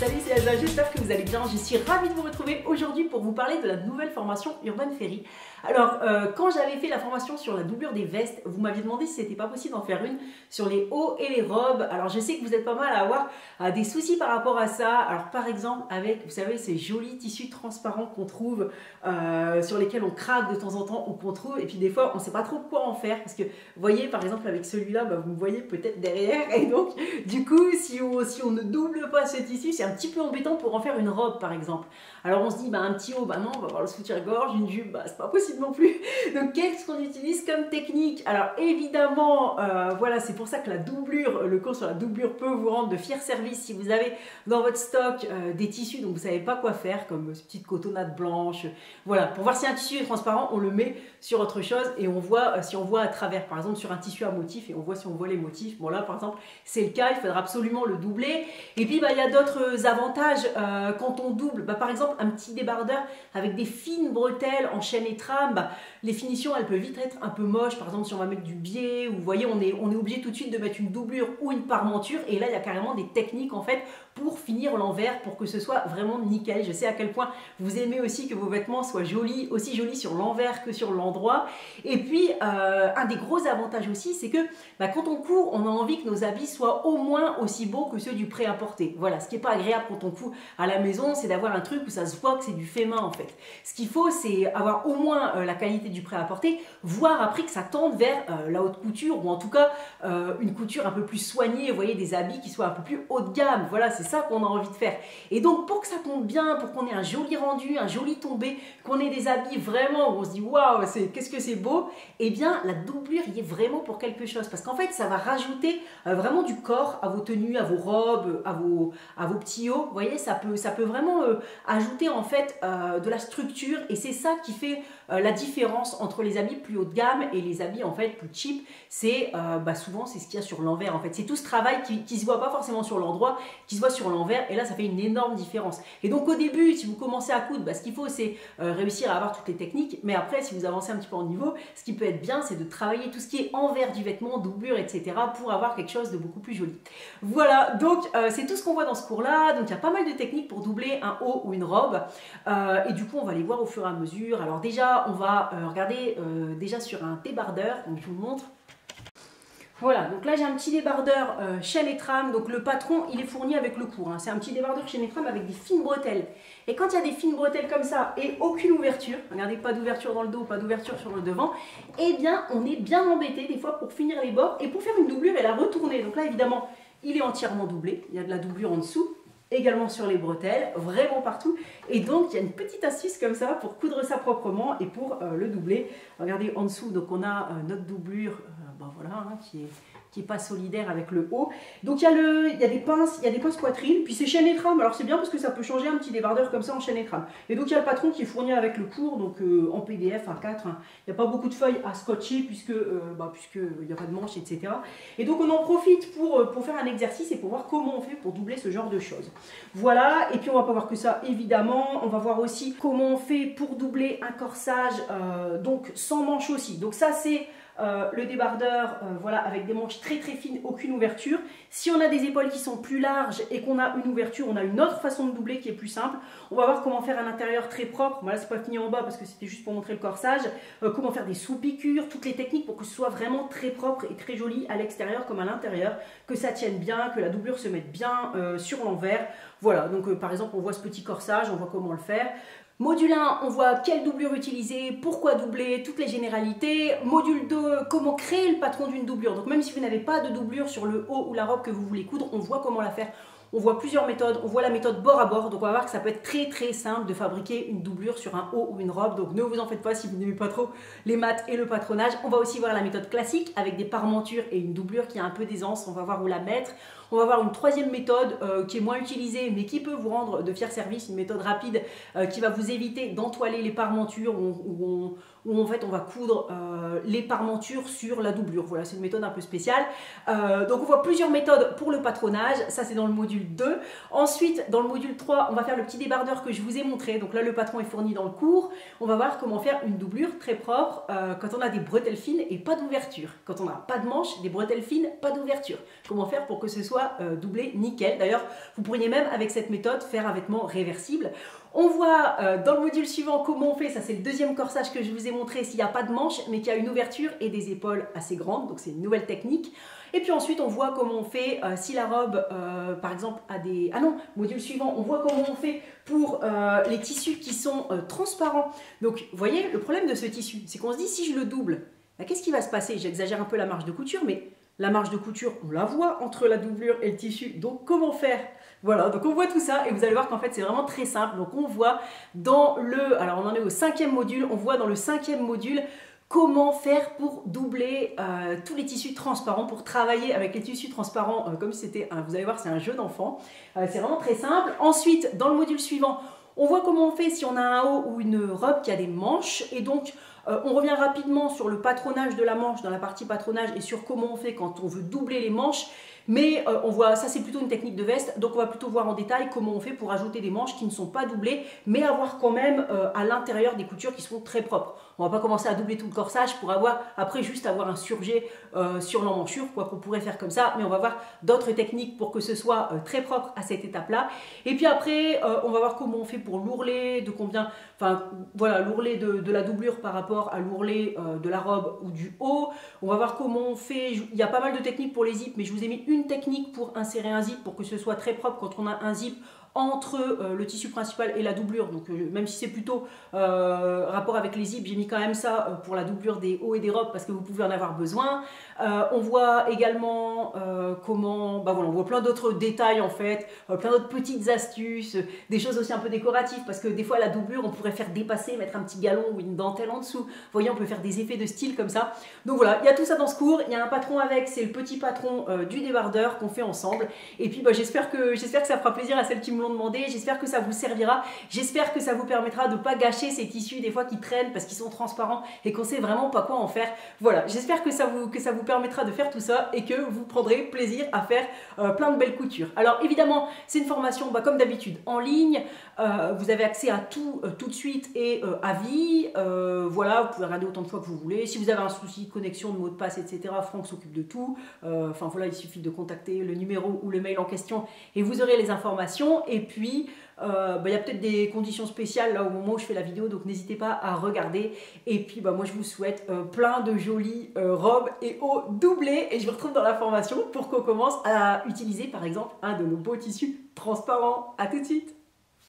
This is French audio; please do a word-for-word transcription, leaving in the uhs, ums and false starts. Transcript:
Salut, c'est Elsa, j'espère que vous allez bien. Je suis ravie de vous retrouver aujourd'hui pour vous parler de la nouvelle formation Urban Ferry. Alors, euh, quand j'avais fait la formation sur la doublure des vestes, vous m'aviez demandé si c'était pas possible d'en faire une sur les hauts et les robes. Alors, je sais que vous êtes pas mal à avoir euh, des soucis par rapport à ça. Alors, par exemple, avec, vous savez, ces jolis tissus transparents qu'on trouve, euh, sur lesquels on craque de temps en temps ou qu'on trouve, et puis des fois, on sait pas trop quoi en faire parce que, vous voyez, par exemple, avec celui-là, bah, vous me voyez peut-être derrière, et donc, du coup, si on, si on ne double pas ce tissu, c'est un petit peu embêtant pour en faire une robe, par exemple. Alors, on se dit, bah, un petit haut, bah non, on va avoir le soutien-gorge, une jupe, bah, c'est pas possible non plus. Donc, qu'est-ce qu'on utilise comme technique? Alors, évidemment, euh, voilà, c'est pour ça que la doublure, le cours sur la doublure peut vous rendre de fiers services si vous avez dans votre stock euh, des tissus dont vous savez pas quoi faire, comme cette petite cotonnade blanche. Voilà, pour voir si un tissu est transparent, on le met sur autre chose et on voit euh, si on voit à travers, par exemple, sur un tissu à motif et on voit si on voit les motifs. Bon, là, par exemple, c'est le cas, il faudra absolument le doubler. Et puis, bah, il y a d'autres avantages euh, quand on double. Bah, par exemple, un petit débardeur avec des fines bretelles en chaîne et trame, bah, les finitions, elles peuvent vite être un peu moches. Par exemple, si on va mettre du biais, ou vous voyez, on est, on est obligé tout de suite de mettre une doublure ou une parmenture. Et là, il y a carrément des techniques, en fait, pour finir l'envers, pour que ce soit vraiment nickel. Je sais à quel point vous aimez aussi que vos vêtements soient jolis, aussi jolis sur l'envers que sur l'endroit. Et puis, euh, un des gros avantages aussi, c'est que bah, quand on coud, on a envie que nos habits soient au moins aussi beaux que ceux du prêt-à-porter. Voilà, ce qui n'est pas agréable quand on coud à la maison, c'est d'avoir un truc où ça se voit que c'est du fait main, en fait. Ce qu'il faut, c'est avoir au moins euh, la qualité du prêt-à-porter, voire après que ça tende vers euh, la haute couture, ou en tout cas euh, une couture un peu plus soignée, vous voyez, des habits qui soient un peu plus haut de gamme. Voilà, c'est ça qu'on a envie de faire. Et donc, pour que ça tombe bien, pour qu'on ait un joli rendu, un joli tombé, qu'on ait des habits vraiment où on se dit waouh, qu'est-ce que c'est beau, eh bien, la doublure y est vraiment pour quelque chose. Parce qu'en fait, ça va rajouter euh, vraiment du corps à vos tenues, à vos robes, à vos, à vos petits hauts. Vous voyez, ça peut, ça peut vraiment euh, ajouter en fait euh, de la structure. Et c'est ça qui fait euh, la différence entre les habits plus haut de gamme et les habits en fait plus cheap. C'est euh, bah, souvent, c'est ce qu'il y a sur l'envers en fait. C'est tout ce travail qui ne se voit pas forcément sur l'endroit, qui se voit sur l'envers, et là ça fait une énorme différence. Et donc au début, si vous commencez à coudre, bah, ce qu'il faut c'est euh, réussir à avoir toutes les techniques, mais après si vous avancez un petit peu en niveau, ce qui peut être bien c'est de travailler tout ce qui est envers du vêtement, doublure, et cetera pour avoir quelque chose de beaucoup plus joli. Voilà, donc euh, c'est tout ce qu'on voit dans ce cours là. Donc il y a pas mal de techniques pour doubler un haut ou une robe, euh, et du coup on va les voir au fur et à mesure. Alors déjà on va euh, regarder euh, déjà sur un débardeur, donc je vous le montre. Voilà, donc là j'ai un petit débardeur euh, chaîne et trame, donc le patron il est fourni avec le cours, hein. C'est un petit débardeur chaîne et trame avec des fines bretelles. Et quand il y a des fines bretelles comme ça et aucune ouverture, regardez, pas d'ouverture dans le dos, pas d'ouverture sur le devant, eh bien on est bien embêté des fois pour finir les bords et pour faire une doublure et la retourner. Donc là évidemment il est entièrement doublé, il y a de la doublure en dessous, également sur les bretelles, vraiment partout. Et donc il y a une petite astuce comme ça pour coudre ça proprement et pour euh, le doubler. Regardez en dessous, donc on a euh, notre doublure, euh, ben voilà, hein, qui est qui n'est pas solidaire avec le haut. Donc il y a le, il y a des pinces, il y a des pinces poitrine, puis c'est chaîne et trame. Alors c'est bien parce que ça peut changer un petit débardeur comme ça en chaîne et trame. Et donc il y a le patron qui est fourni avec le cours, donc euh, en P D F A quatre. Hein. Il n'y a pas beaucoup de feuilles à scotcher puisque euh, bah, puisque il n'y a pas de manche, et cetera. Et donc on en profite pour, pour faire un exercice et pour voir comment on fait pour doubler ce genre de choses. Voilà, et puis on va pas voir que ça évidemment, on va voir aussi comment on fait pour doubler un corsage, euh, donc sans manche aussi. Donc ça c'est Euh, le débardeur, euh, voilà, avec des manches très très fines, aucune ouverture. Si on a des épaules qui sont plus larges et qu'on a une ouverture, on a une autre façon de doubler qui est plus simple. On va voir comment faire un intérieur très propre. Voilà, c'est pas fini en bas parce que c'était juste pour montrer le corsage. Euh, comment faire des sous-piqûres, toutes les techniques pour que ce soit vraiment très propre et très joli à l'extérieur comme à l'intérieur, que ça tienne bien, que la doublure se mette bien euh, sur l'envers. Voilà, donc euh, par exemple on voit ce petit corsage, on voit comment le faire. Module un, on voit quelle doublure utiliser, pourquoi doubler, toutes les généralités. Module deux, comment créer le patron d'une doublure. Donc même si vous n'avez pas de doublure sur le haut ou la robe que vous voulez coudre, on voit comment la faire. On voit plusieurs méthodes, on voit la méthode bord à bord, donc on va voir que ça peut être très très simple de fabriquer une doublure sur un haut ou une robe, donc ne vous en faites pas si vous n'aimez pas trop les maths et le patronage. On va aussi voir la méthode classique avec des parmentures et une doublure qui a un peu d'aisance, on va voir où la mettre. On va voir une troisième méthode euh, qui est moins utilisée mais qui peut vous rendre de fiers services, une méthode rapide euh, qui va vous éviter d'entoiler les parmentures où on, où on, où en fait on va coudre euh, les parmentures sur la doublure. Voilà, c'est une méthode un peu spéciale. Euh, donc on voit plusieurs méthodes pour le patronage, ça c'est dans le module deux. Ensuite, dans le module trois, on va faire le petit débardeur que je vous ai montré. Donc là, le patron est fourni dans le cours. On va voir comment faire une doublure très propre euh, quand on a des bretelles fines et pas d'ouverture. Quand on n'a pas de manche, des bretelles fines, pas d'ouverture. Comment faire pour que ce soit euh, doublé nickel. D'ailleurs, vous pourriez même avec cette méthode faire un vêtement réversible. On voit euh, dans le module suivant comment on fait, ça c'est le deuxième corsage que je vous ai montré, s'il n'y a pas de manche mais qu'il y a une ouverture et des épaules assez grandes, donc c'est une nouvelle technique. Et puis ensuite on voit comment on fait euh, si la robe euh, par exemple a des... Ah non, module suivant, on voit comment on fait pour euh, les tissus qui sont euh, transparents. Donc vous voyez, le problème de ce tissu, c'est qu'on se dit si je le double, bah, qu'est-ce qui va se passer? J'exagère un peu la marge de couture, mais la marge de couture, on la voit entre la doublure et le tissu, donc comment faire? Voilà, donc on voit tout ça et vous allez voir qu'en fait c'est vraiment très simple. Donc on voit dans le, alors on en est au cinquième module, on voit dans le cinquième module comment faire pour doubler euh, tous les tissus transparents, pour travailler avec les tissus transparents euh, comme si c'était, un, vous allez voir c'est un jeu d'enfant. Euh, c'est vraiment très simple. Ensuite, dans le module suivant, on voit comment on fait si on a un haut ou une robe qui a des manches et donc euh, on revient rapidement sur le patronage de la manche dans la partie patronage et sur comment on fait quand on veut doubler les manches. Mais euh, on voit, ça c'est plutôt une technique de veste, donc on va plutôt voir en détail comment on fait pour ajouter des manches qui ne sont pas doublées, mais avoir quand même euh, à l'intérieur des coutures qui sont très propres. On va pas commencer à doubler tout le corsage pour avoir, après juste avoir un surjet euh, sur l'emmanchure, quoi qu'on pourrait faire comme ça, mais on va voir d'autres techniques pour que ce soit euh, très propre à cette étape-là. Et puis après, euh, on va voir comment on fait pour l'ourlet, de combien, enfin voilà, l'ourlet de, de la doublure par rapport à l'ourlet euh, de la robe ou du haut. On va voir comment on fait, il y a pas mal de techniques pour les zips, mais je vous ai mis une technique pour insérer un zip pour que ce soit très propre quand on a un zip entre euh, le tissu principal et la doublure. Donc euh, même si c'est plutôt euh, rapport avec les zips, j'ai mis quand même ça euh, pour la doublure des hauts et des robes parce que vous pouvez en avoir besoin. Euh, on voit également euh, comment, bah voilà, on voit plein d'autres détails en fait, euh, plein d'autres petites astuces, euh, des choses aussi un peu décoratives parce que des fois la doublure on pourrait faire dépasser, mettre un petit galon ou une dentelle en dessous. Vous voyez, on peut faire des effets de style comme ça. Donc voilà, il y a tout ça dans ce cours. Il y a un patron avec, c'est le petit patron euh, du débardeur qu'on fait ensemble. Et puis bah, j'espère que, j'espère que ça fera plaisir à celles qui me l'ont demandé. J'espère que ça vous servira. J'espère que ça vous permettra de ne pas gâcher ces tissus des fois qui traînent parce qu'ils sont transparents et qu'on sait vraiment pas quoi en faire. Voilà, j'espère que ça vous, que ça vous permettra de faire tout ça et que vous prendrez plaisir à faire euh, plein de belles coutures. Alors évidemment, c'est une formation bah, comme d'habitude en ligne. Euh, vous avez accès à tout euh, tout de suite et euh, à vie. Euh, voilà, vous pouvez regarder autant de fois que vous voulez. Si vous avez un souci de connexion, de mot de passe, et cetera, Franck s'occupe de tout. Euh, enfin voilà, il suffit de contacter le numéro ou le mail en question et vous aurez les informations. Et puis, euh, bah, y a peut-être des conditions spéciales là au moment où je fais la vidéo, donc n'hésitez pas à regarder. Et puis, bah, moi je vous souhaite euh, plein de jolies euh, robes et hauts doublés. Et je vous retrouve dans la formation pour qu'on commence à utiliser par exemple un de nos beaux tissus transparents. À tout de suite.